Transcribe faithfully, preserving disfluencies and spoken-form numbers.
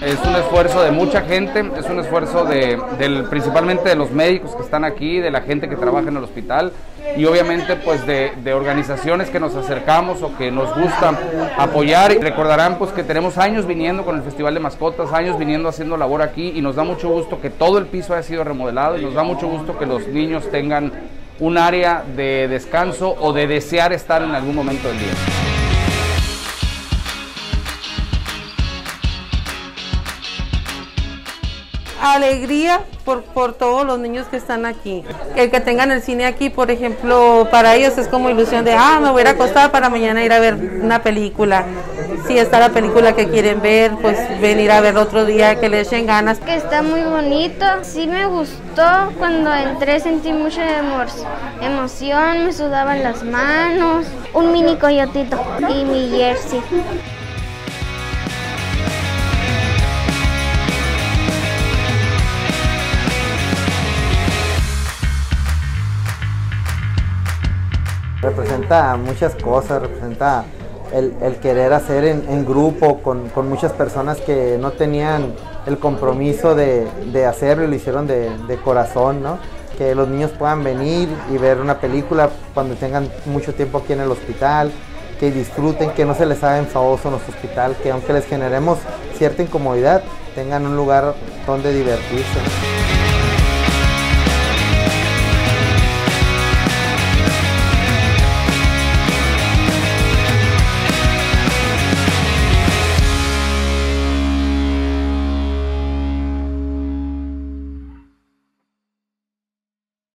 Es un esfuerzo de mucha gente, es un esfuerzo de, del, principalmente de los médicos que están aquí, de la gente que trabaja en el hospital y obviamente pues de, de organizaciones que nos acercamos o que nos gusta apoyar. Y recordarán pues que tenemos años viniendo con el Festival de Mascotas, años viniendo haciendo labor aquí y nos da mucho gusto que todo el piso haya sido remodelado y nos da mucho gusto que los niños tengan un área de descanso o de desear estar en algún momento del día. Alegría por, por todos los niños que están aquí. El que tengan el cine aquí, por ejemplo, para ellos es como ilusión de, ah, me voy a ir a acostar para mañana ir a ver una película. Si está la película que quieren ver, pues venir a ver otro día, que le echen ganas. Que está muy bonito, sí me gustó, cuando entré sentí mucha emoción, me sudaban las manos, un mini coyotito y mi jersey. Representa muchas cosas, representa el, el querer hacer en, en grupo con, con muchas personas que no tenían el compromiso de, de hacerlo y lo hicieron de, de corazón, ¿no? Que los niños puedan venir y ver una película cuando tengan mucho tiempo aquí en el hospital, que disfruten, que no se les haga enfadoso nuestro hospital, que aunque les generemos cierta incomodidad, tengan un lugar donde divertirse.